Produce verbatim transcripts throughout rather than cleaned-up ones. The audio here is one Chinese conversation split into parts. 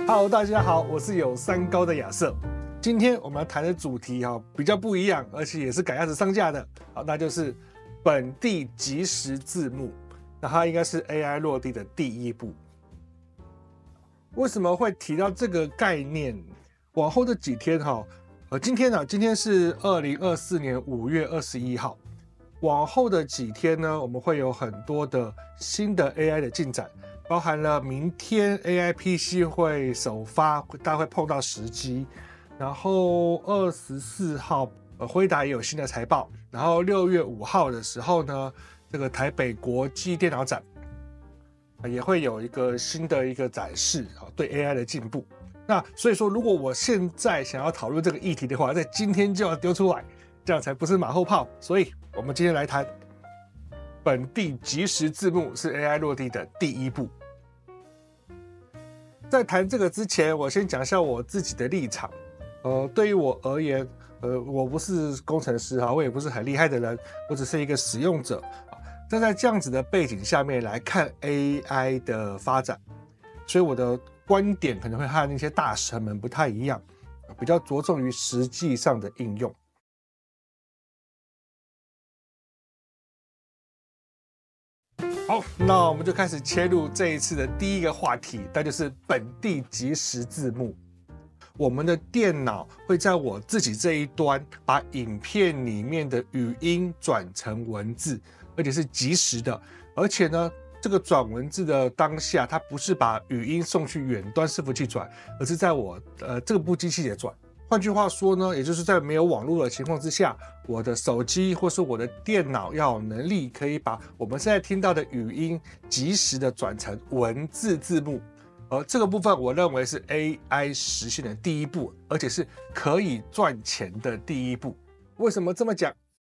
Hello， 大家好，我是有三高的亚瑟。今天我们要谈的主题哈比较不一样，而且也是赶鸭子上架的，好，那就是本地即时字幕。那它应该是 A I 落地的第一步。为什么会提到这个概念？往后这几天哈，呃，今天呢、啊，今天是二零二四年五月二十一号。往后的几天呢，我们会有很多的新的 A I 的进展。包含了明天 A I P C 会首发，大家会碰到时机。然后二十四号，呃，辉达也有新的财报。然后六月五号的时候呢，这个台北国际电脑展也会有一个新的一个展示啊，对 A I 的进步。那所以说，如果我现在想要讨论这个议题的话，在今天就要丢出来，这样才不是马后炮。所以我们今天来谈本地即时字幕是 A I 落地的第一步。在谈这个之前，我先讲一下我自己的立场。呃，对于我而言，呃，我不是工程师哈，我也不是很厉害的人，我只是一个使用者。站在这样子的背景下面来看 A I 的发展，所以我的观点可能会和那些大神们不太一样，比较着重于实际上的应用。好，那我们就开始切入这一次的第一个话题，那就是本地即时字幕。我们的电脑会在我自己这一端把影片里面的语音转成文字，而且是即时的。而且呢，这个转文字的当下，它不是把语音送去远端伺服器转，而是在我呃这部机器也转。换句话说呢，也就是在没有网络的情况之下，我的手机或是我的电脑要有能力可以把我们现在听到的语音即时的转成文字字幕。而这个部分我认为是 A I 实现的第一步，而且是可以赚钱的第一步。为什么这么讲？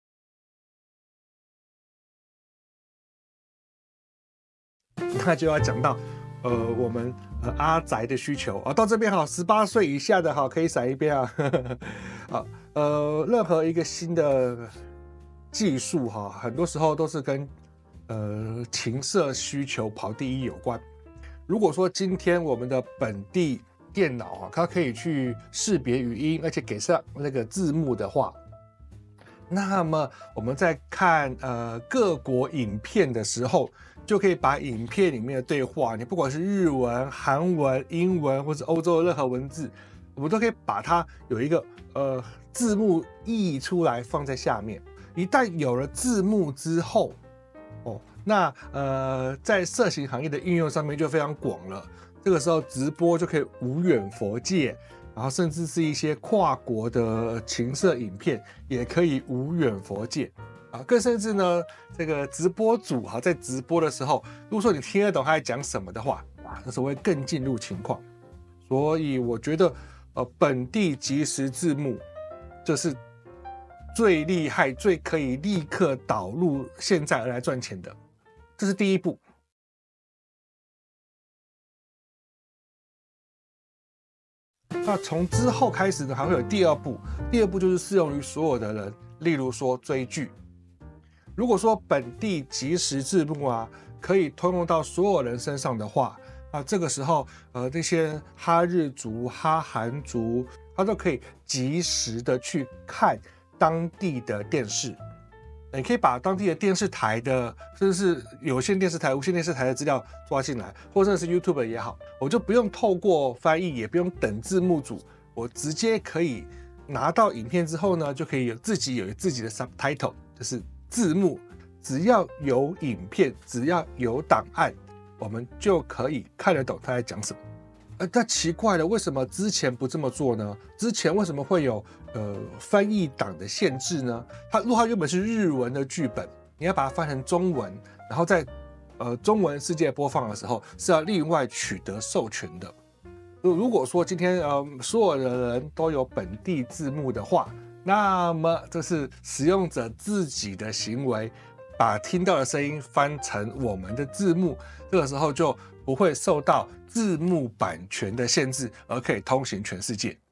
那就要讲到呃，我们呃阿宅的需求啊，到这边好，十八岁以下的好可以闪一边啊。好，呃，任何一个新的技术哈，很多时候都是跟呃情色需求跑第一有关。如果说今天我们的本地电脑啊，它可以去识别语音，而且给上那个字幕的话，那么我们在看呃各国影片的时候，就可以把影片里面的对话，你不管是日文、韩文、英文，或是欧洲的任何文字，我们都可以把它有一个呃字幕译出来放在下面。一旦有了字幕之后，哦，那呃在色情行业的应用上面就非常广了。这个时候直播就可以无远弗届。然后甚至是一些跨国的情色影片也可以无远弗届啊，更甚至呢，这个直播主哈在直播的时候，如果说你听得懂他在讲什么的话，啊，那时候会更进入情况。所以我觉得，呃，本地即时字幕这是最厉害、最可以立刻导入现在而来赚钱的，这是第一步。那从之后开始呢，还会有第二步。第二步就是适用于所有的人，例如说追剧。如果说本地即时字幕啊，可以通用到所有人身上的话，那这个时候，呃，那些哈日族、哈韩族，他都可以及时的去看当地的电视。你可以把当地的电视台的，甚至是有线电视台、无线电视台的资料抓进来，或者是 YouTube 也好，我就不用透过翻译，也不用等字幕组，我直接可以拿到影片之后呢，就可以有自己有自己的 subtitle， 就是字幕。只要有影片，只要有档案，我们就可以看得懂他在讲什么。呃，那奇怪了，为什么之前不这么做呢？之前为什么会有呃翻译档的限制呢？它如果它原本是日文的剧本，你要把它翻成中文，然后在呃中文世界播放的时候是要另外取得授权的。如果说今天呃所有的人都有本地字幕的话，那么这是使用者自己的行为，把听到的声音翻成我们的字幕，这个时候就不会受到字幕版权的限制，而可以通行全世界。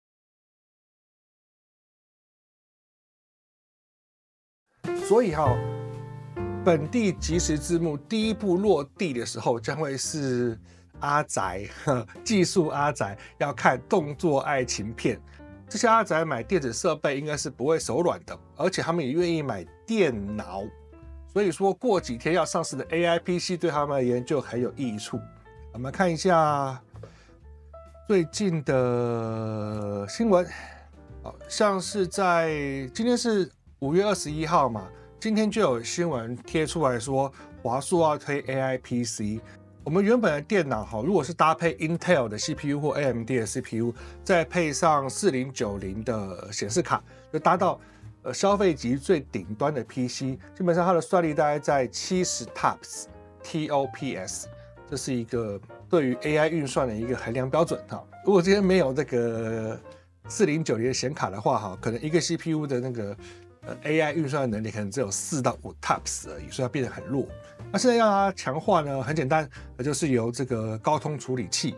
所以哈、哦，本地即时字幕第一步落地的时候，将会是阿宅、技术阿宅要看动作爱情片。这些阿宅买电子设备应该是不会手软的，而且他们也愿意买电脑。所以说过几天要上市的 A I P C 对他们而言就很有益处。我们看一下最近的新闻，像是在今天是五月二十一号嘛，今天就有新闻贴出来说华硕要推 A I P C。我们原本的电脑哈，如果是搭配 Intel 的 C P U 或 A M D 的 C P U， 再配上四零九零的显示卡，就达到呃消费级最顶端的 P C， 基本上它的算力大概在七十 T O P S T O P S， 这是一个对于 A I 运算的一个衡量标准哈。如果今天没有这个四零九零的显卡的话哈，可能一个 C P U 的那个呃 A I 运算的能力可能只有四到五 T O P S 而已，所以它变得很弱。那现在要它强化呢，很简单，就是由这个高通处理器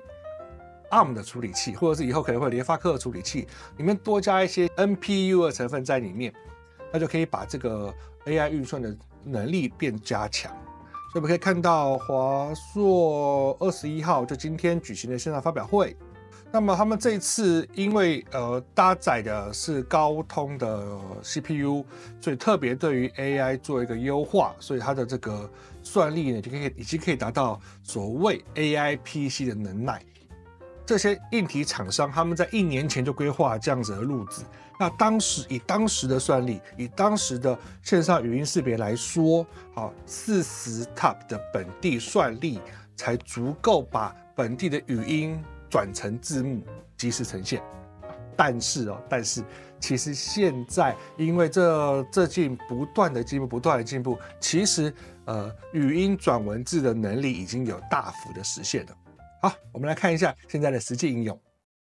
A R M 的处理器，或者是以后可能会联发科的处理器，里面多加一些 N P U 的成分在里面，那就可以把这个 A I 运算的能力变加强。所以我们可以看到华硕二十一号就今天举行的线上发表会。那么他们这一次因为呃搭载的是高通的 C P U， 所以特别对于 A I 做一个优化，所以它的这个算力呢就可以已经可以达到所谓 A I P C 的能耐。这些硬体厂商他们在一年前就规划这样子的路子。那当时以当时的算力，以当时的线上语音识别来说，好四十 T O P 的本地算力才足够把本地的语音转成字幕，即时呈现。但是哦，但是其实现在因为这这近不断的进步，不断的进步，其实呃语音转文字的能力已经有大幅的实现了。好，我们来看一下现在的实际应用。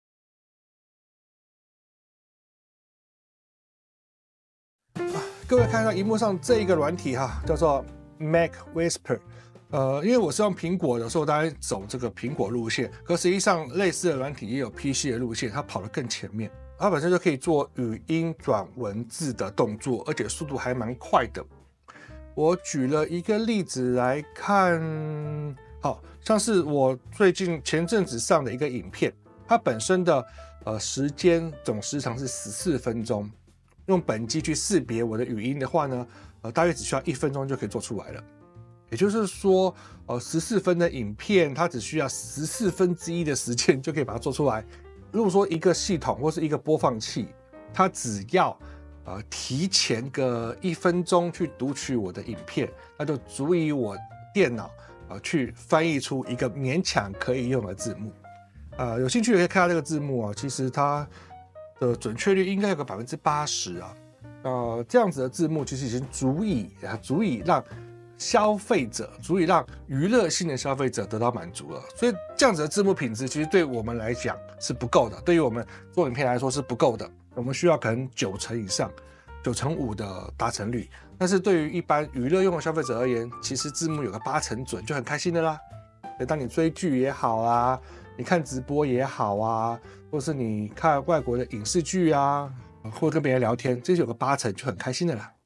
啊、各位看到荧幕上这一个软体哈，叫做 Mac Whisper。呃，因为我是用苹果的，所以我当然走这个苹果路线。可实际上，类似的软体也有 P C 的路线，它跑得更前面。它本身就可以做语音转文字的动作，而且速度还蛮快的。我举了一个例子来看，好像是我最近前阵子上的一个影片，它本身的呃时间总时长是十四分钟。用本机去识别我的语音的话呢，呃，大约只需要一分钟就可以做出来了。也就是说，呃，十四分的影片，它只需要十四分之一的时间就可以把它做出来。如果说一个系统或是一个播放器，它只要呃提前个一分钟去读取我的影片，那就足以我电脑呃去翻译出一个勉强可以用的字幕。呃，有兴趣也可以看到这个字幕啊，其实它的准确率应该有个百分之八十啊。呃，这样子的字幕其实已经足以啊，足以让消费者足以让娱乐性的消费者得到满足了，所以这样子的字幕品质其实对我们来讲是不够的，对于我们做影片来说是不够的，我们需要可能九成以上，九成五的达成率。但是对于一般娱乐用的消费者而言，其实字幕有个八成准就很开心的啦。所以当你追剧也好啊，你看直播也好啊，或是你看外国的影视剧啊，或者跟别人聊天，这有个八成就很开心的啦。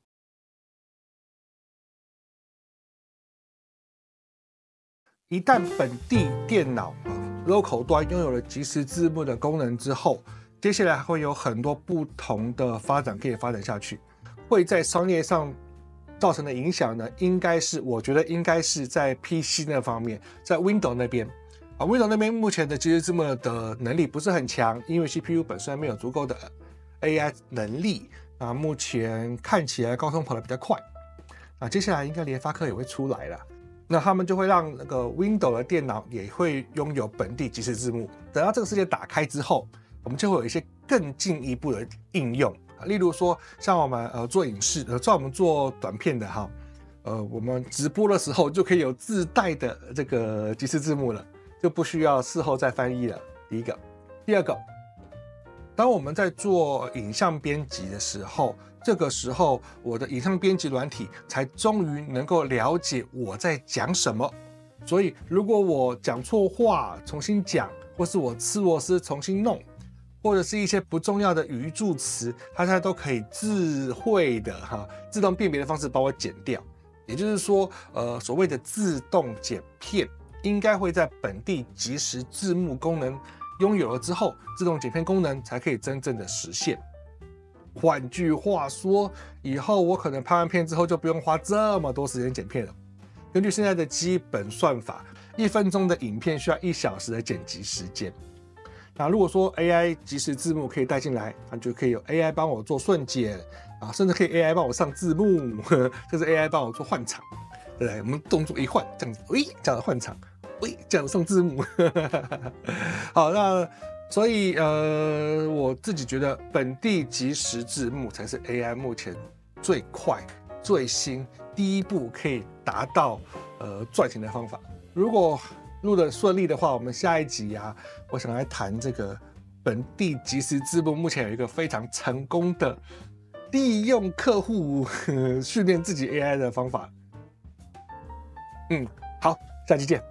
一旦本地电脑 local 端拥有了即时字幕的功能之后，接下来还会有很多不同的发展可以发展下去。会在商业上造成的影响呢，应该是我觉得应该是在 P C 那方面，在 Windows 那边啊 ，Windows 那边目前的即时字幕的能力不是很强，因为 C P U 本身没有足够的 A I 能力啊。目前看起来高通跑得比较快啊，接下来应该联发科也会出来了。那他们就会让那个 Windows 的电脑也会拥有本地即时字幕。等到这个世界打开之后，我们就会有一些更进一步的应用，例如说像我们呃做影视，呃像我们做短片的哈，呃我们直播的时候就可以有自带的这个即时字幕了，就不需要事后再翻译了。第一个，第二个，当我们在做影像编辑的时候。这个时候，我的影像编辑软体才终于能够了解我在讲什么。所以，如果我讲错话，重新讲，或是我吃螺丝重新弄，或者是一些不重要的语助词，它现在都可以智慧的哈自动辨别的方式帮我剪掉。也就是说，呃，所谓的自动剪片， 应该会在本地即时字幕功能拥有了之后，自动剪片功能才可以真正的实现。换句话说，以后我可能拍完片之后就不用花这么多时间剪片了。根据现在的基本算法，一分钟的影片需要一小时的剪辑时间。那如果说 A I 即时字幕可以带进来，那就可以有 A I 帮我做顺剪啊，甚至可以 A I 帮我上字幕，甚至 A I 帮我做换场，对不对？我们动作一换，这样子，喂，这样子换场，喂，这样子送字幕。好，那所以呃，我自己觉得本地即时字幕才是 A I 目前最快、最新、第一步可以达到呃赚钱的方法。如果录得顺利的话，我们下一集啊，我想来谈这个本地即时字幕目前有一个非常成功的利用客户训练自己 A I 的方法。嗯，好，下期见。